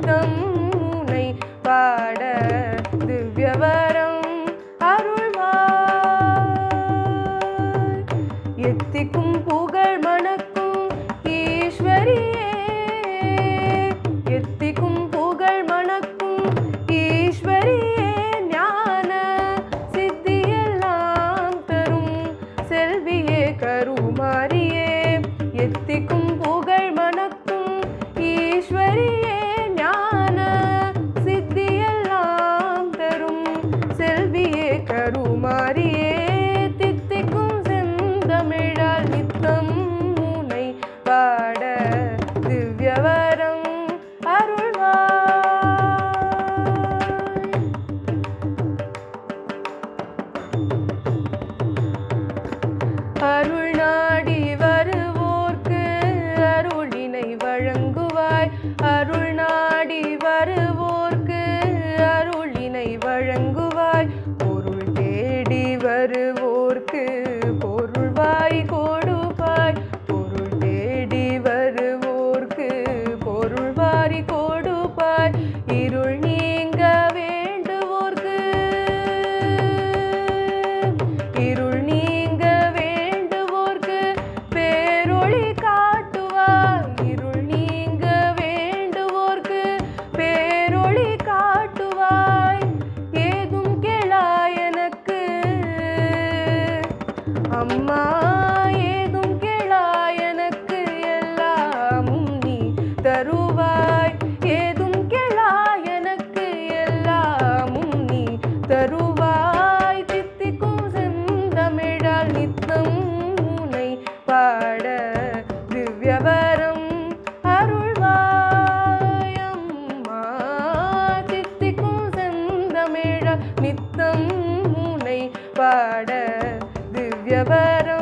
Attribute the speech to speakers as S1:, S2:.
S1: நித்தம் உனை பாட திவ்யவரம் அருள்வாய். எத்திக்கும் புகழ் மணக்கும் ஈஸ்வரியே, எத்திக்கும் புகழ் மணக்கும் ஈஸ்வரியே, ஞான சித்தியெல்லாம் தரும் செல்வியே கருமாரியே. எத்திக்கும் புகழ் மணக்கும் ஈஸ்வரியே, ஞான சித்தியெல்லாம் தரும் செல்வியே கருமாரியே. தித்திக்கும் செந்தமிழால் நித்தம் உனை பாட திவ்யவரம் அருள்வாய். அருள் நாடி வருவோர்க்கு அருளினை வழங்குவாய். அருள் நாடி வருவோர்க்கு அருளினை வழங்குவாய். பொருள் தேடி வருவோர்க்கு பொருள்வாய் கொடுப்பாய். பொருள் தேடி வருவோர்க்கு பொருள்வாரி கொடுப்பாய். இருள் நீங்க வேண்டுவோர்க்கு இருள் நீங்க வேண்டுவோர்க்கு பேரொளி காட்டுவாய். இருள் நீங்க வேண்டுவோர்க்கு பேரொளி காட்டுவாய். ஏதும் கேளாய் எனக்கு அம்மா, ஏதும் கேளாய் எனக்கு எல்லாமும் நீ தருவாய். ஏதும் கேளாய் எனக்கு எல்லாமும் நீ தருவாய். தித்திக்கும் செந்தமிழால் நித்தம் உனை பாட திவ்யவரம் அருள்வாய். அம்மா, தித்திக்கும் செந்தமிழால் நித்தம் உனை பாட திவ்யவரம்